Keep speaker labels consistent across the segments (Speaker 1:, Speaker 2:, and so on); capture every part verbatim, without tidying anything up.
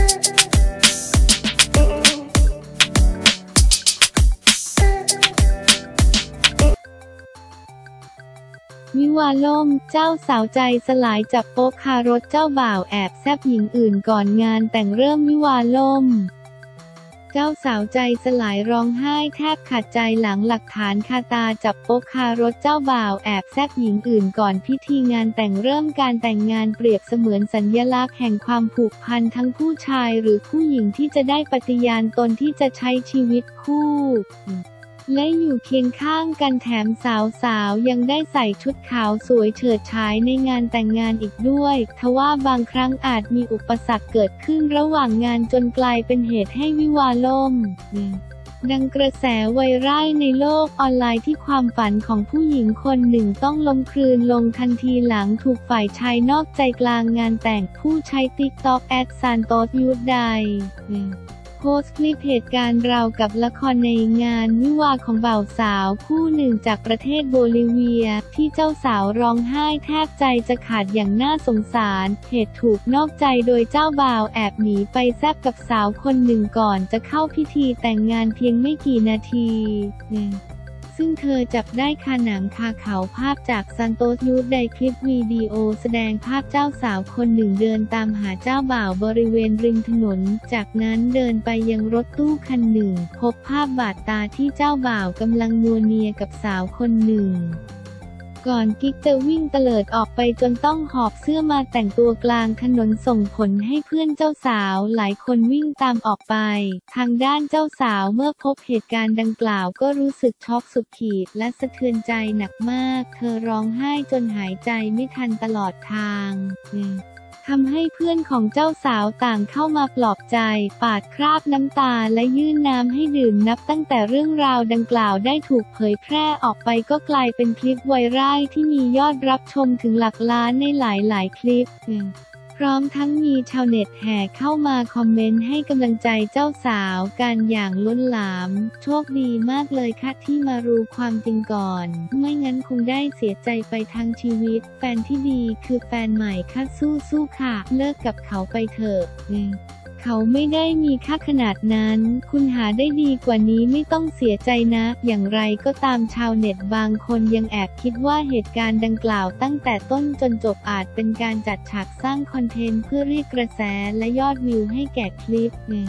Speaker 1: วิวาห์ล่มเจ้าสาวใจสลายจับโป๊ะคารถเจ้าบ่าวแอบแซบหญิงอื่นก่อนงานแต่งเริ่มวิวาห์ล่มเจ้าสาวใจสลายร้องไห้แทบขาดใจหลังหลักฐานคาตาจับโป๊ะคารถเจ้าบ่าวแอบแซบหญิงอื่นก่อนพิธีงานแต่งเริ่มการแต่งงานเปรียบเสมือนสัญลักษณ์แห่งความผูกพันทั้งผู้ชายหรือผู้หญิงที่จะได้ปฏิญาณตนที่จะใช้ชีวิตคู่และอยู่เคียงข้างกันแถมสาวๆยังได้ใส่ชุดขาวสวยเฉิดฉายในงานแต่งงานอีกด้วยทว่าบางครั้งอาจมีอุปสรรคเกิดขึ้นระหว่างงานจนกลายเป็นเหตุให้วิวาห์ล่มดังกระแสไวรัลในโลกออนไลน์ที่ความฝันของผู้หญิงคนหนึ่งต้องล้มคลืนลงทันทีหลังถูกฝ่ายชายนอกใจกลางงานแต่งผู้ใช้ ติ๊กต็อก แอท ซานโตส ยูทไดโพสต์คลิปเหตุการณ์ราวกับละครในงานวิวาห์ของบ่าวสาวคู่หนึ่งจากประเทศโบลิเวียที่เจ้าสาวร้องไห้แทบใจจะขาดอย่างน่าสงสารเหตุถูกนอกใจโดยเจ้าบ่าวแอบหนีไปแซบกับสาวคนหนึ่งก่อนจะเข้าพิธีแต่งงานเพียงไม่กี่นาทีซึ่งเธอจับได้คาหนังคาเขาภาพจากซานโตส ยูทในคลิปวิดีโอแสดงภาพเจ้าสาวคนหนึ่งเดินตามหาเจ้าบ่าวบริเวณริมถนนจากนั้นเดินไปยังรถตู้คันหนึ่งพบภาพบาดตาที่เจ้าบ่าวกำลังนัวเนียกับสาวคนหนึ่งก่อนกิ๊กจะวิ่งเตลิดออกไปจนต้องหอบเสื้อมาแต่งตัวกลางถนนส่งผลให้เพื่อนเจ้าสาวหลายคนวิ่งตามออกไปทางด้านเจ้าสาวเมื่อพบเหตุการณ์ดังกล่าวก็รู้สึกช็อกสุดขีดและสะเทือนใจหนักมากเธอร้องไห้จนหายใจไม่ทันตลอดทางทำให้เพื่อนของเจ้าสาวต่างเข้ามาปลอบใจปาดคราบน้ำตาและยื่นน้ำให้ดื่มนับตั้งแต่เรื่องราวดังกล่าวได้ถูกเผยแพร่ออกไปก็กลายเป็นคลิปไวรัลที่มียอดรับชมถึงหลักล้านในหลายๆคลิปพร้อมทั้งมีชาวเน็ตแห่เข้ามาคอมเมนต์ให้กำลังใจเจ้าสาวกันอย่างล้นหลามโชคดีมากเลยค่ะที่มารู้ความจริงก่อนไม่งั้นคงได้เสียใจไปทั้งชีวิตแฟนที่ดีคือแฟนใหม่ค่ะสู้ๆค่ะเลิกกับเขาไปเถอะเขาไม่ได้มีค่าขนาดนั้นคุณหาได้ดีกว่านี้ไม่ต้องเสียใจนะอย่างไรก็ตามชาวเน็ตบางคนยังแอบคิดว่าเหตุการณ์ดังกล่าวตั้งแต่ต้นจนจบอาจเป็นการจัดฉากสร้างคอนเทนต์เพื่อเรียกกระแสและยอดวิวให้แก่คลิปหนึ่ง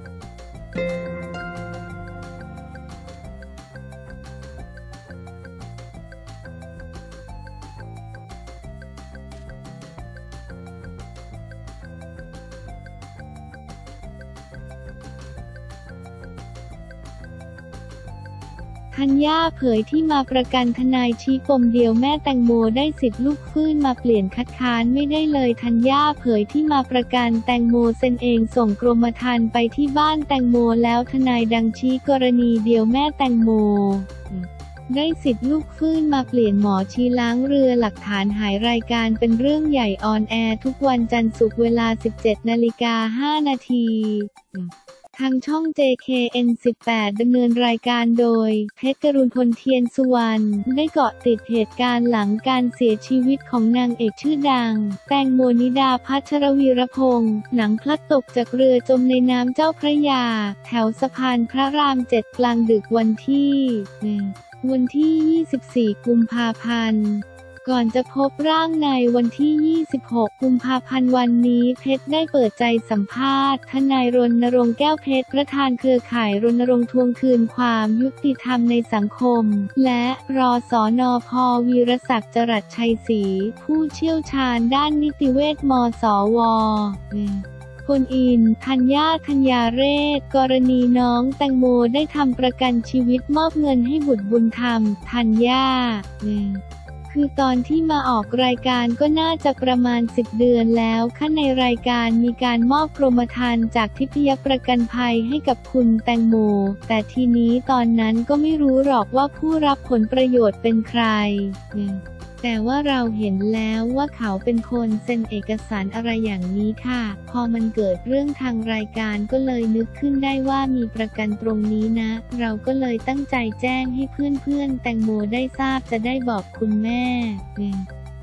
Speaker 1: ธัญญาเผยที่มาประกันทนายชี้ปมเดียวแม่แตงโมได้สิทธิ์ลูกฟื้นมาเปลี่ยนคัดค้านไม่ได้เลยธัญญาเผยที่มาประกันแตงโมเซ็นเองส่งกรมธรรม์ไปที่บ้านแตงโมแล้วทนายดังชี้กรณีเดียวแม่แตงโมได้สิทธิ์ลูกฟื้นมาเปลี่ยนหมอชี้ล้างเรือหลักฐานหายรายการเป็นเรื่องใหญ่ออนแอร์ทุกวันจันทร์ศุกร์เวลา สิบเจ็ดนาฬิกาห้านาทีทางช่อง เจ เค เอ็น สิบแปด ดำเนินรายการโดยเพชร กรุณพลเทียนสุวรรณได้เกาะติดเหตุการณ์หลังการเสียชีวิตของนางเอกชื่อดังแตงโมนิดาพัชรวีรพงษ์หลังพลัดตกจากเรือจมในน้ำเจ้าพระยาแถวสะพานพระรามเจ็ดกลางดึกวันที่วันที่ ยี่สิบสี่ กุมภาพันธ์ก่อนจะพบร่างในวันที่ ยี่สิบหก กุมภาพันธ์วันนี้เพชรได้เปิดใจสัมภาษณ์ทนายรณรงค์แก้วเพชรประธานเครือข่ายรณรงค์ทวงคืนความยุติธรรมในสังคมและรสนพ.วีรศักดิ์จรัสชัยศรีผู้เชี่ยวชาญด้านนิติเวชมสว.พลอินทร์ธัญญาธัญญาเรศกรณีน้องแตงโมได้ทำประกันชีวิตมอบเงินให้บุตรบุญธรรมธัญญาคือตอนที่มาออกรายการก็น่าจะประมาณสิบเดือนแล้วค่ะในรายการมีการมอบกรมธรรม์จากทิพยประกันภัยให้กับคุณแตงโมแต่ทีนี้ตอนนั้นก็ไม่รู้หรอกว่าผู้รับผลประโยชน์เป็นใครแต่ว่าเราเห็นแล้วว่าเขาเป็นคนเซ็นเอกสารอะไรอย่างนี้ค่ะพอมันเกิดเรื่องทางรายการก็เลยนึกขึ้นได้ว่ามีประกันตรงนี้นะเราก็เลยตั้งใจแจ้งให้เพื่อนๆแตงโมได้ทราบจะได้บอกคุณแม่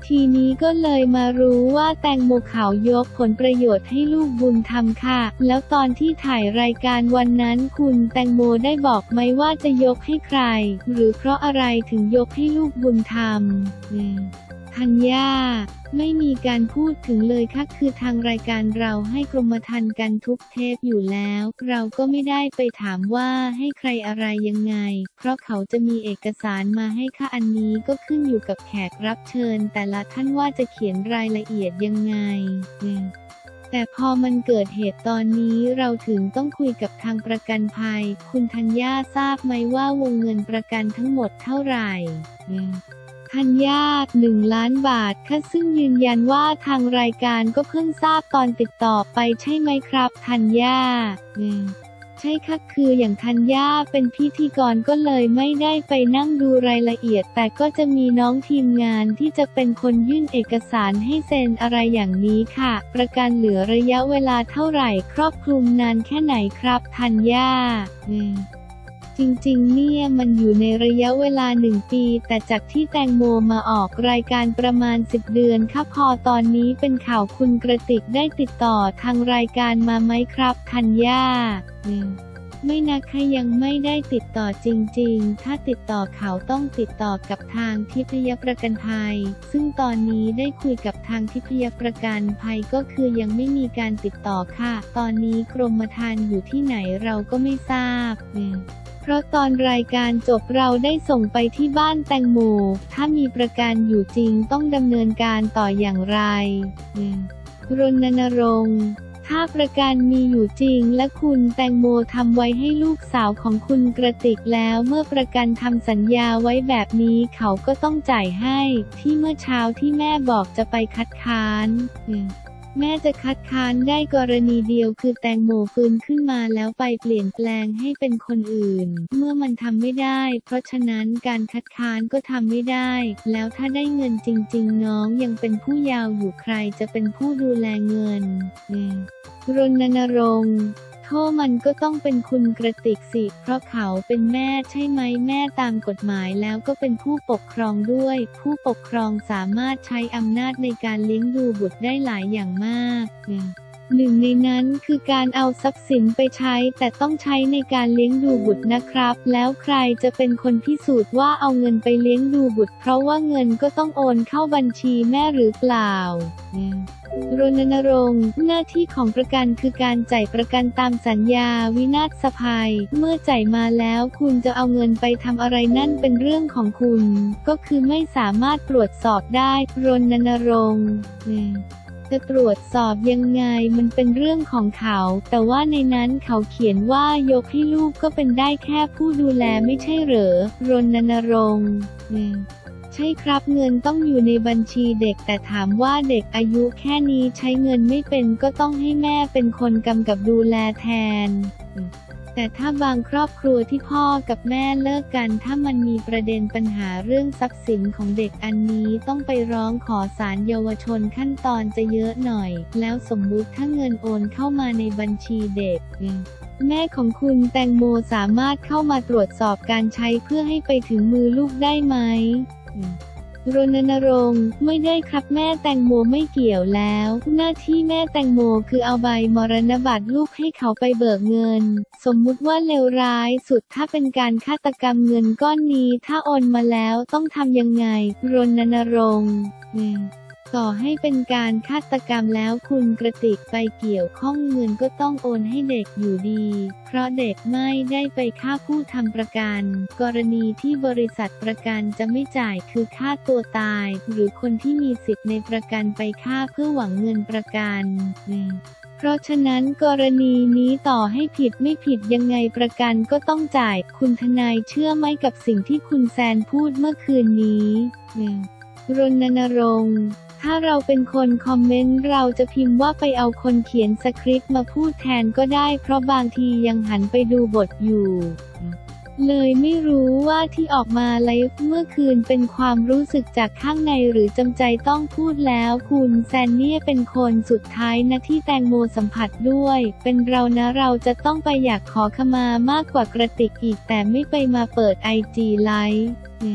Speaker 1: ทีนี้ก็เลยมารู้ว่าแตงโมเขายกผลประโยชน์ให้ลูกบุญธรรมค่ะแล้วตอนที่ถ่ายรายการวันนั้นคุณแตงโมได้บอกไหมว่าจะยกให้ใครหรือเพราะอะไรถึงยกให้ลูกบุญธรรมธัญญาไม่มีการพูดถึงเลยค่ะคือทางรายการเราให้กรมธรรม์กันทุกเทปอยู่แล้วเราก็ไม่ได้ไปถามว่าให้ใครอะไรยังไงเพราะเขาจะมีเอกสารมาให้ค่ะอันนี้ก็ขึ้นอยู่กับแขกรับเชิญแต่ละท่านว่าจะเขียนรายละเอียดยังไงแต่พอมันเกิดเหตุตอนนี้เราถึงต้องคุยกับทางประกันภัยคุณธัญญาทราบไหมว่าวงเงินประกันทั้งหมดเท่าไหร่ธัญญาหนึ่งล้านบาทค่ะซึ่งยืนยันว่าทางรายการก็เพิ่งทราบตอนติดต่อไปใช่ไหมครับธัญญาใช่ค่ะคืออย่างธัญญาเป็นพิธีกรก็เลยไม่ได้ไปนั่งดูรายละเอียดแต่ก็จะมีน้องทีมงานที่จะเป็นคนยื่นเอกสารให้เซ็นอะไรอย่างนี้ค่ะประกันเหลือระยะเวลาเท่าไหร่ครอบคลุมนานแค่ไหนครับธัญญาจริงๆเนี่ยมันอยู่ในระยะเวลาหนึ่งปีแต่จากที่แตงโมมาออกรายการประมาณสิบเดือนค่ะพอตอนนี้เป็นข่าวคุณกระติกได้ติดต่อทางรายการมาไหมครับธัญญาไม่นะคะยังไม่ได้ติดต่อจริงๆถ้าติดต่อเขาต้องติดต่อกับทางทิพยประกันภัยซึ่งตอนนี้ได้คุยกับทางทิพยประกันภัยก็คือยังไม่มีการติดต่อค่ะตอนนี้กรมธรรม์อยู่ที่ไหนเราก็ไม่ทราบเพราะตอนรายการจบเราได้ส่งไปที่บ้านแตงโมถ้ามีประกันอยู่จริงต้องดำเนินการต่ออย่างไรรณรงค์ถ้าประกันมีอยู่จริงและคุณแตงโมทำไว้ให้ลูกสาวของคุณกระติกแล้วเมื่อประกันทำสัญญาไว้แบบนี้เขาก็ต้องจ่ายให้ที่เมื่อเช้าที่แม่บอกจะไปคัดค้านแม่จะคัดค้านได้กรณีเดียวคือแตงโมฟื้นขึ้นมาแล้วไปเปลี่ยนแปลงให้เป็นคนอื่นเมื่อมันทำไม่ได้เพราะฉะนั้นการคัดค้านก็ทำไม่ได้แล้วถ้าได้เงินจริงๆน้องยังเป็นผู้เยาว์อยู่ใครจะเป็นผู้ดูแลเงินรณรงค์โทษมันก็ต้องเป็นคุณกระติกสิเพราะเขาเป็นแม่ใช่ไหมแม่ตามกฎหมายแล้วก็เป็นผู้ปกครองด้วยผู้ปกครองสามารถใช้อำนาจในการเลี้ยงดูบุตรได้หลายอย่างมากหนึ่งในนั้นคือการเอาทรัพย์สินไปใช้แต่ต้องใช้ในการเลี้ยงดูบุตรนะครับแล้วใครจะเป็นคนพิสูจน์ว่าเอาเงินไปเลี้ยงดูบุตรเพราะว่าเงินก็ต้องโอนเข้าบัญชีแม่หรือเปล่ารณรงค์หน้าที่ของประกันคือการจ่ายประกันตามสัญญาวินาศภัยเมื่อจ่ายมาแล้วคุณจะเอาเงินไปทำอะไรนั่นเป็นเรื่องของคุณก็คือไม่สามารถตรวจสอบได้รณรงค์จะตรวจสอบยังไงมันเป็นเรื่องของเขาแต่ว่าในนั้นเขาเขียนว่ายกให้ลูกก็เป็นได้แค่ผู้ดูแลไม่ใช่เหรอรณรงค์ใช่ครับเงินต้องอยู่ในบัญชีเด็กแต่ถามว่าเด็กอายุแค่นี้ใช้เงินไม่เป็นก็ต้องให้แม่เป็นคนกำกับดูแลแทนแต่ถ้าบางครอบครัวที่พ่อกับแม่เลิกกันถ้ามันมีประเด็นปัญหาเรื่องทรัพย์สินของเด็กอันนี้ต้องไปร้องขอศาลเยาวชนขั้นตอนจะเยอะหน่อยแล้วสมมุติถ้าเงินโอนเข้ามาในบัญชีเด็กแม่ของคุณแตงโมสามารถเข้ามาตรวจสอบการใช้เพื่อให้ไปถึงมือลูกได้ไหมรณรงค์ไม่ได้ครับแม่แตงโมไม่เกี่ยวแล้วหน้าที่แม่แตงโมคือเอาใบมรณบัตรลูกให้เขาไปเบิกเงินสมมุติว่าเลวร้ายสุดถ้าเป็นการฆาตกรรมเงินก้อนนี้ถ้าโอนมาแล้วต้องทำยังไงรณรงค์ต่อให้เป็นการฆาตกรรมแล้วคุณกระติกไปเกี่ยวข้องเงินก็ต้องโอนให้เด็กอยู่ดีเพราะเด็กไม่ได้ไปฆ่าผู้ทำประกันกรณีที่บริษัทประกันจะไม่จ่ายคือฆ่าตัวตายหรือคนที่มีสิทธิ์ในประกันไปฆ่าเพื่อหวังเงินประกันเพราะฉะนั้นกรณีนี้ต่อให้ผิดไม่ผิดยังไงประกันก็ต้องจ่ายคุณทนายเชื่อไหมกับสิ่งที่คุณแซนพูดเมื่อคืนนี้รณรงค์ถ้าเราเป็นคนคอมเมนต์เราจะพิมพ์ว่าไปเอาคนเขียนสคริปต์มาพูดแทนก็ได้เพราะบางทียังหันไปดูบทอยู่เลยไม่รู้ว่าที่ออกมาไลฟ์เมื่อคืนเป็นความรู้สึกจากข้างในหรือจำใจต้องพูดแล้วคุณแซนเนี่ยเป็นคนสุดท้ายนะที่แตงโมสัมผัสด้วยเป็นเรานะเราจะต้องไปอยากขอขมามากกว่ากระติกอีกแต่ไม่ไปมาเปิดไอจีไลฟ์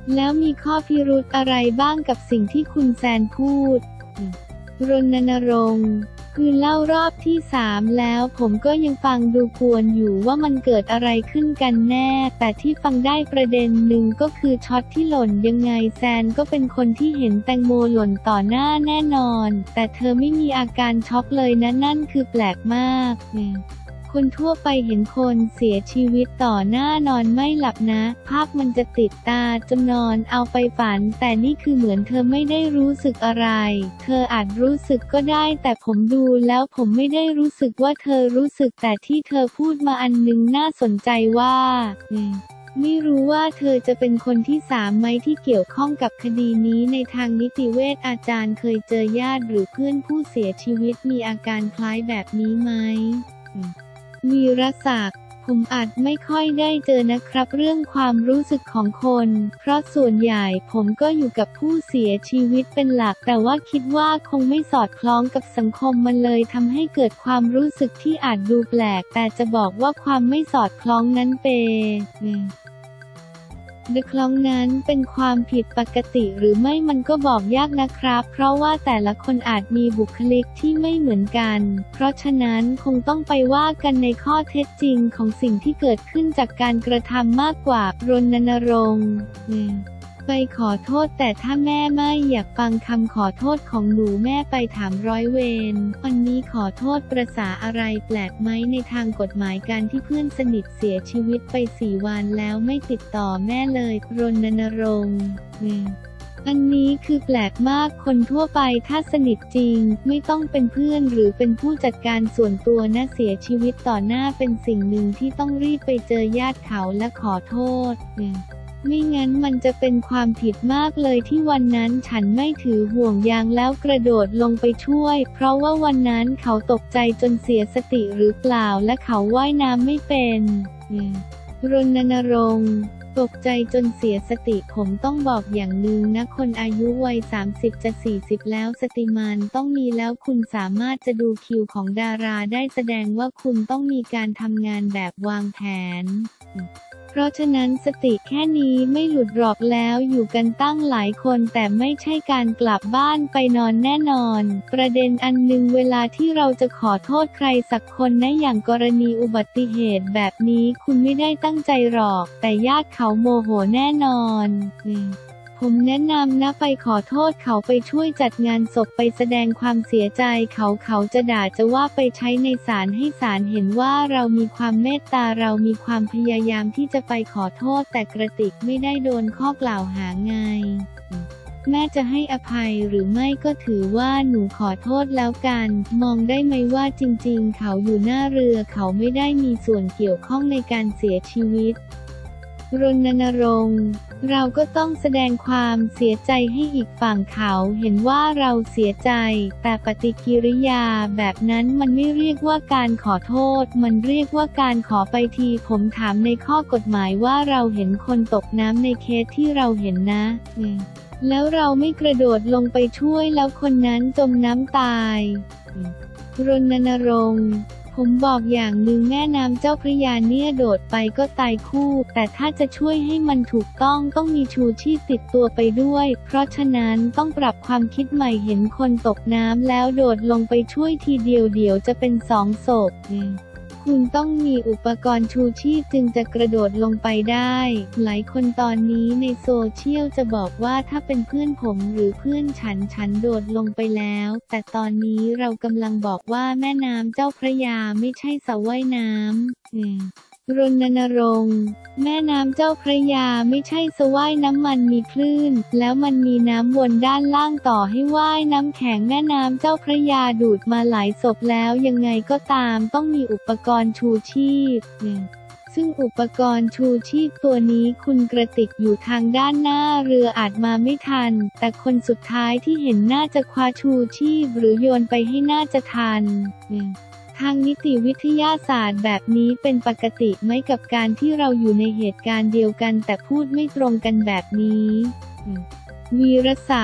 Speaker 1: แล้วมีข้อพิรุธอะไรบ้างกับสิ่งที่คุณแซนพูดรณรงค์คือเล่ารอบที่สามแล้วผมก็ยังฟังดูกวนอยู่ว่ามันเกิดอะไรขึ้นกันแน่แต่ที่ฟังได้ประเด็นหนึ่งก็คือช็อตที่หล่นยังไงแซนก็เป็นคนที่เห็นแตงโมหล่นต่อหน้าแน่นอนแต่เธอไม่มีอาการช็อกเลยนะนั่นคือแปลกมากคนทั่วไปเห็นคนเสียชีวิตต่อหน้านอนไม่หลับนะภาพมันจะติดตาจนนอนเอาไปฝันแต่นี่คือเหมือนเธอไม่ได้รู้สึกอะไรเธออาจรู้สึกก็ได้แต่ผมดูแล้วผมไม่ได้รู้สึกว่าเธอรู้สึกแต่ที่เธอพูดมาอันนึงน่าสนใจว่าไม่รู้ว่าเธอจะเป็นคนที่สามไหมที่เกี่ยวข้องกับคดีนี้ในทางนิติเวชอาจารย์เคยเจอญาติหรือเพื่อนผู้เสียชีวิตมีอาการคล้ายแบบนี้ไหมวีรศักดิ์ผมอาจไม่ค่อยได้เจอนะครับเรื่องความรู้สึกของคนเพราะส่วนใหญ่ผมก็อยู่กับผู้เสียชีวิตเป็นหลักแต่ว่าคิดว่าคงไม่สอดคล้องกับสังคมมันเลยทำให้เกิดความรู้สึกที่อาจดูแปลกแต่จะบอกว่าความไม่สอดคล้องนั้นเป็นหรือคล้องนั้นเป็นความผิดปกติหรือไม่มันก็บอกยากนะครับเพราะว่าแต่ละคนอาจมีบุคลิกที่ไม่เหมือนกันเพราะฉะนั้นคงต้องไปว่ากันในข้อเท็จจริงของสิ่งที่เกิดขึ้นจากการกระทำมากกว่ารณรงค์ไปขอโทษแต่ถ้าแม่ไม่อยากฟังคำขอโทษของหนูแม่ไปถามร้อยเวรวันนี้ขอโทษประสาอะไรแปลกไหมในทางกฎหมายการที่เพื่อนสนิทเสียชีวิตไปสี่วันแล้วไม่ติดต่อแม่เลยรณรงค์อันนี้คือแปลกมากคนทั่วไปถ้าสนิทจริงไม่ต้องเป็นเพื่อนหรือเป็นผู้จัดการส่วนตัวนะเสียชีวิตต่อหน้าเป็นสิ่งหนึ่งที่ต้องรีบไปเจอญาติเขาและขอโทษไม่งั้นมันจะเป็นความผิดมากเลยที่วันนั้นฉันไม่ถือห่วงยางแล้วกระโดดลงไปช่วยเพราะว่าวันนั้นเขาตกใจจนเสียสติหรือเปล่าและเขาว่ายน้ำไม่เป็นรณรงค์ตกใจจนเสียสติผมต้องบอกอย่างหนึ่งนะคนอายุวัยสามสิบจะสี่สิบแล้วสติมันต้องมีแล้วคุณสามารถจะดูคิวของดาราได้แสดงว่าคุณต้องมีการทำงานแบบวางแผนเพราะฉะนั้นสติแค่นี้ไม่หลุดหรอกแล้วอยู่กันตั้งหลายคนแต่ไม่ใช่การกลับบ้านไปนอนแน่นอนประเด็นอันหนึ่งเวลาที่เราจะขอโทษใครสักคนนะอย่างกรณีอุบัติเหตุแบบนี้คุณไม่ได้ตั้งใจหรอกแต่ญาติเขาโมโหแน่นอนผมแนะนำนะไปขอโทษเขาไปช่วยจัดงานศพไปแสดงความเสียใจเขาเขาจะด่าจะว่าไปใช้ในศาลให้ศาลเห็นว่าเรามีความเมตตาเรามีความพยายามที่จะไปขอโทษแต่กระติกไม่ได้โดนข้อกล่าวหาไงแม่จะให้อภัยหรือไม่ก็ถือว่าหนูขอโทษแล้วกันมองได้ไหมว่าจริงๆเขาอยู่หน้าเรือเขาไม่ได้มีส่วนเกี่ยวข้องในการเสียชีวิตรณรงค์เราก็ต้องแสดงความเสียใจให้อีกฝั่งเขาเห็นว่าเราเสียใจแต่ปฏิกิริยาแบบนั้นมันไม่เรียกว่าการขอโทษมันเรียกว่าการขอไปทีผมถามในข้อกฎหมายว่าเราเห็นคนตกน้ำในเคสที่เราเห็นนะแล้วเราไม่กระโดดลงไปช่วยแล้วคนนั้นจมน้ำตายรณรงค์ผมบอกอย่างหนึ่งแม่น้ำเจ้าพระยาเนี่ยโดดไปก็ตายคู่แต่ถ้าจะช่วยให้มันถูกต้องต้องมีชูชีพติดตัวไปด้วยเพราะฉะนั้นต้องปรับความคิดใหม่เห็นคนตกน้ำแล้วโดดลงไปช่วยทีเดียวเดี๋ยวจะเป็นสองศพคุณต้องมีอุปกรณ์ชูชีพจึงจะกระโดดลงไปได้หลายคนตอนนี้ในโซเชียลจะบอกว่าถ้าเป็นเพื่อนผมหรือเพื่อนฉันฉันโดดลงไปแล้วแต่ตอนนี้เรากำลังบอกว่าแม่น้ำเจ้าพระยาไม่ใช่สระว่ายน้ำรณรงค์แม่น้ำเจ้าพระยาไม่ใช่สระว่ายน้ำมันมีคลื่นแล้วมันมีน้ำวนด้านล่างต่อให้ว่ายน้ำแข็งแม่น้ำเจ้าพระยาดูดมาหลายศพแล้วยังไงก็ตามต้องมีอุปกรณ์ชูชีพซึ่งอุปกรณ์ชูชีพตัวนี้คุณกระติกอยู่ทางด้านหน้าเรืออาจมาไม่ทันแต่คนสุดท้ายที่เห็นน่าจะคว้าชูชีพหรือโยนไปให้น่าจะทันทางนิติวิทยาศาสตร์แบบนี้เป็นปกติไหมกับการที่เราอยู่ในเหตุการณ์เดียวกันแต่พูดไม่ตรงกันแบบนี้วีรศักดิ์ผ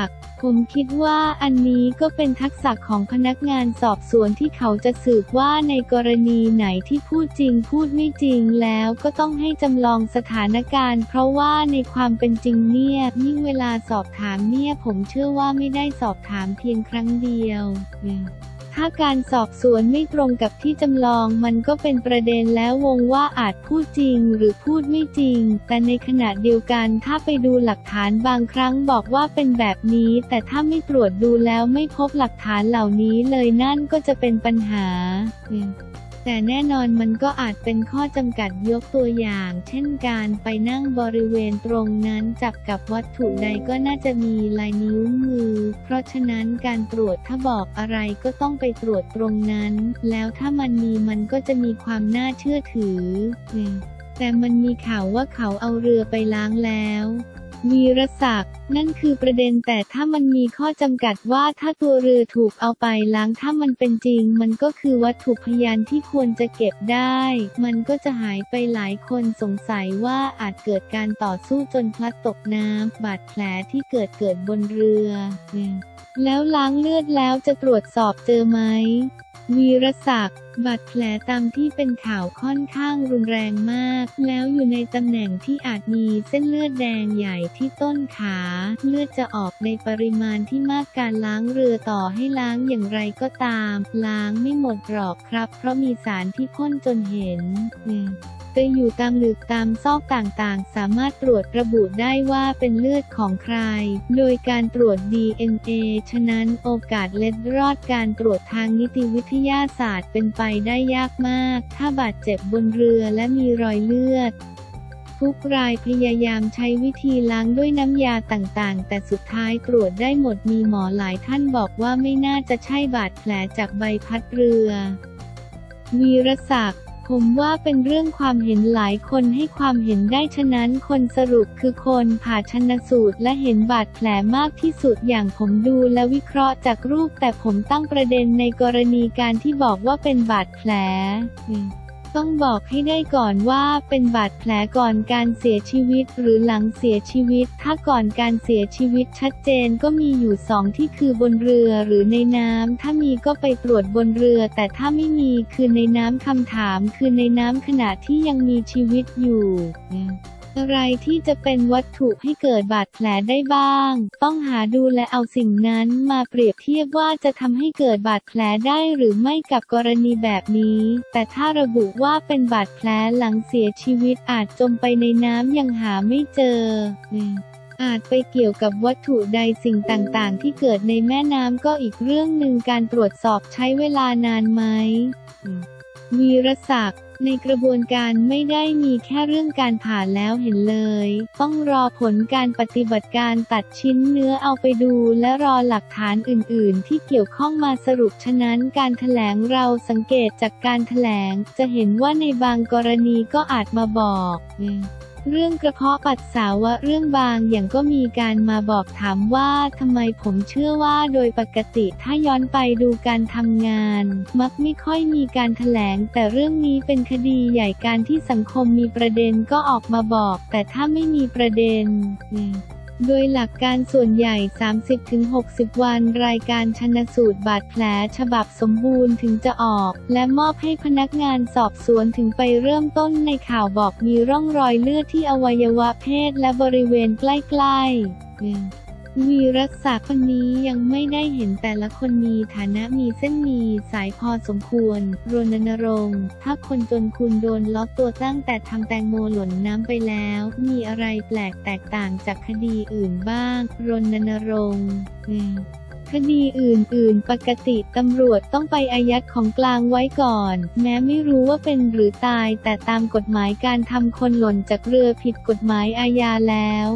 Speaker 1: ผมคิดว่าอันนี้ก็เป็นทักษะของพนักงานสอบสวนที่เขาจะสืบว่าในกรณีไหนที่พูดจริงพูดไม่จริงแล้วก็ต้องให้จำลองสถานการณ์เพราะว่าในความเป็นจริงเนี่ยยิ่งเวลาสอบถามเนี่ยผมเชื่อว่าไม่ได้สอบถามเพียงครั้งเดียวถ้าการสอบสวนไม่ตรงกับที่จำลองมันก็เป็นประเด็นแล้ววงว่าอาจพูดจริงหรือพูดไม่จริงแต่ในขณะเดียวกันถ้าไปดูหลักฐานบางครั้งบอกว่าเป็นแบบนี้แต่ถ้าไม่ตรวจดูแล้วไม่พบหลักฐานเหล่านี้เลยนั่นก็จะเป็นปัญหาแต่แน่นอนมันก็อาจเป็นข้อจำกัดยกตัวอย่างเช่นการไปนั่งบริเวณตรงนั้นจับกับวัตถุใดก็น่าจะมีลายนิ้วมือเพราะฉะนั้นการตรวจถ้าบอกอะไรก็ต้องไปตรวจตรงนั้นแล้วถ้ามันมีมันก็จะมีความน่าเชื่อถือแต่มันมีข่าวว่าเขาเอาเรือไปล้างแล้ววีรศักดิ์นั่นคือประเด็นแต่ถ้ามันมีข้อจำกัดว่าถ้าตัวเรือถูกเอาไปล้างถ้ามันเป็นจริงมันก็คือวัตถุพยานที่ควรจะเก็บได้มันก็จะหายไปหลายคนสงสัยว่าอาจเกิดการต่อสู้จนพลัดตกน้ำบาดแผลที่เกิดเกิดบนเรือแล้วล้างเลือดแล้วจะตรวจสอบเจอไหมวีรศักดิ์บาดแผลตามที่เป็นข่าวค่อนข้างรุนแรงมากแล้วอยู่ในตำแหน่งที่อาจมีเส้นเลือดแดงใหญ่ที่ต้นขาเลือดจะออกในปริมาณที่มากการล้างเรือต่อให้ล้างอย่างไรก็ตามล้างไม่หมดหรอกครับเพราะมีสารที่พ่นจนเห็นจะอยู่ตามหลืบตามซอกต่างๆสามารถตรวจระบุได้ว่าเป็นเลือดของใครโดยการตรวจ ดี เอ็น เอ ฉะนั้นโอกาสเล็ดรอดการตรวจทางนิติวิทยาศาสตร์เป็นไปได้ยากมากถ้าบาดเจ็บบนเรือและมีรอยเลือดทุกรายพยายามใช้วิธีล้างด้วยน้ำยาต่างๆแต่สุดท้ายตรวจได้หมดมีหมอหลายท่านบอกว่าไม่น่าจะใช่บาดแผลจากใบพัดเรือวีรศักดิ์ผมว่าเป็นเรื่องความเห็นหลายคนให้ความเห็นได้ฉะนั้นคนสรุปคือคนผ่าชันสูตรและเห็นบาดแผลมากที่สุดอย่างผมดูและวิเคราะห์จากรูปแต่ผมตั้งประเด็นในกรณีการที่บอกว่าเป็นบาดแผลต้องบอกให้ได้ก่อนว่าเป็นบาดแผลก่อนการเสียชีวิตหรือหลังเสียชีวิตถ้าก่อนการเสียชีวิตชัดเจนก็มีอยู่สองที่คือบนเรือหรือในน้ำถ้ามีก็ไปตรวจบนเรือแต่ถ้าไม่มีคือในน้ำคำถามคือในน้ำขณะที่ยังมีชีวิตอยู่อะไรที่จะเป็นวัตถุให้เกิดบาดแผลได้บ้างต้องหาดูและเอาสิ่งนั้นมาเปรียบเทียบว่าจะทำให้เกิดบาดแผลได้หรือไม่กับกรณีแบบนี้แต่ถ้าระบุว่าเป็นบาดแผลหลังเสียชีวิตอาจจมไปในน้ำยังหาไม่เจออาจไปเกี่ยวกับวัตถุใดสิ่งต่างๆที่เกิดในแม่น้ำก็อีกเรื่องหนึ่งการตรวจสอบใช้เวลานานไหมวีรศักดิ์ในกระบวนการไม่ได้มีแค่เรื่องการผ่าแล้วเห็นเลยต้องรอผลการปฏิบัติการตัดชิ้นเนื้อเอาไปดูและรอหลักฐานอื่นๆที่เกี่ยวข้องมาสรุปฉะนั้นการแถลงเราสังเกตจากการแถลงจะเห็นว่าในบางกรณีก็อาจมาบอกเรื่องกระเพาะปัสสาวะเรื่องบางอย่างก็มีการมาบอกถามว่าทำไมผมเชื่อว่าโดยปกติถ้าย้อนไปดูการทำงานมักไม่ค่อยมีการแถลงแต่เรื่องนี้เป็นคดีใหญ่การที่สังคมมีประเด็นก็ออกมาบอกแต่ถ้าไม่มีประเด็นโดยหลักการส่วนใหญ่ สามสิบถึงหกสิบ วันรายการชันสูตรบาดแผลฉบับสมบูรณ์ถึงจะออกและมอบให้พนักงานสอบสวนถึงไปเริ่มต้นในข่าวบอกมีร่องรอยเลือดที่อวัยวะเพศและบริเวณใกล้ๆวีรศักดิ์คนนี้ยังไม่ได้เห็นแต่ละคนมีฐานะมีเส้นมีสายพอสมควรรณรงค์ถ้าคนจนคุณโดนล็อกตัวตั้งแต่ทำแตงโมหล่นน้ำไปแล้วมีอะไรแปลกแตกต่างจากคดีอื่นบ้างรณรงค์คดีอื่นๆปกติตำรวจต้องไปอายัดของกลางไว้ก่อนแม้ไม่รู้ว่าเป็นหรือตายแต่ตามกฎหมายการทำคนหล่นจากเรือผิดกฎหมายอาญาแล้ว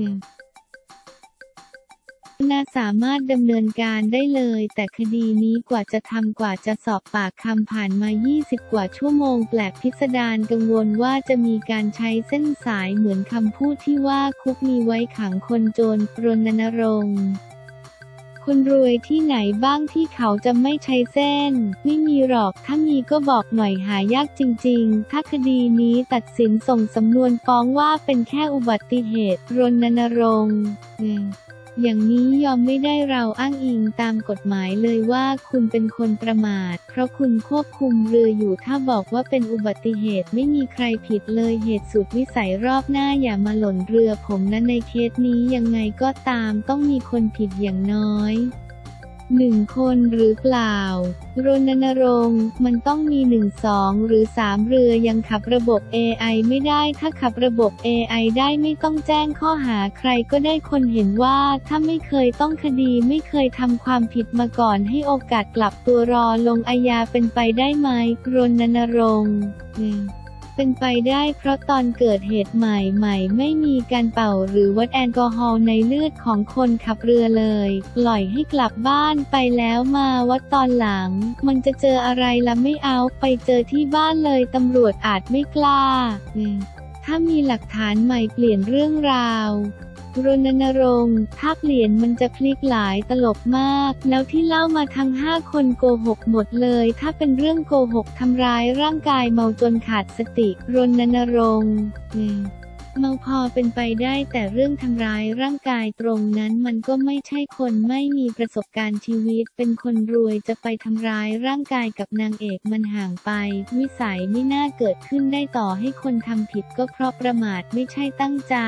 Speaker 1: น่าสามารถดำเนินการได้เลยแต่คดีนี้กว่าจะทำกว่าจะสอบปากคำผ่านมายี่สิบกว่าชั่วโมงแปลกพิสดารกังวลว่าจะมีการใช้เส้นสายเหมือนคำพูดที่ว่าคุกมีไว้ขังคนจนรณรงค์คนรวยที่ไหนบ้างที่เขาจะไม่ใช้เส้นไม่มีหรอกถ้ามีก็บอกหน่อยหายากจริงๆถ้าคดีนี้ตัดสินส่งสำนวนฟ้องว่าเป็นแค่อุบัติเหตุรณรงค์อย่างนี้ยอมไม่ได้เราอ้างอิงตามกฎหมายเลยว่าคุณเป็นคนประมาทเพราะคุณควบคุมเรืออยู่ถ้าบอกว่าเป็นอุบัติเหตุไม่มีใครผิดเลยเหตุสุดวิสัยรอบหน้าอย่ามาหล่นเรือผมนะในเคสนี้ยังไงก็ตามต้องมีคนผิดอย่างน้อยหนึ่งคนหรือเปล่ารณรงค์มันต้องมีหนึ่ง สองหรือสามเรือยังขับระบบ เอ ไอ ไม่ได้ถ้าขับระบบ เอ ไอ ได้ไม่ต้องแจ้งข้อหาใครก็ได้คนเห็นว่าถ้าไม่เคยต้องคดีไม่เคยทำความผิดมาก่อนให้โอกาสกลับตัวรอลงอาญาเป็นไปได้ไหมรณรงค์เป็นไปได้เพราะตอนเกิดเหตุใหม่ๆไม่มีการเป่าหรือวัดแอลกอฮอล์ในเลือดของคนขับเรือเลยปล่อยให้กลับบ้านไปแล้วมาวัดตอนหลังมันจะเจออะไรล่ะไม่เอาไปเจอที่บ้านเลยตำรวจอาจไม่กล้าถ้ามีหลักฐานใหม่เปลี่ยนเรื่องราวรณรงค์ถ้าเปลี่ยนมันจะพลิกหลายตลบมากแล้วที่เล่ามาทั้งห้าคนโกหกหมดเลยถ้าเป็นเรื่องโกหกทำร้ายร่างกายเมาจนขาดสติรณรงค์เมาพอเป็นไปได้แต่เรื่องทำร้ายร่างกายตรงนั้นมันก็ไม่ใช่คนไม่มีประสบการณ์ชีวิตเป็นคนรวยจะไปทำร้ายร่างกายกับนางเอกมันห่างไปวิสัยไม่น่าเกิดขึ้นได้ต่อให้คนทำผิดก็เพราะประมาทไม่ใช่ตั้งใจ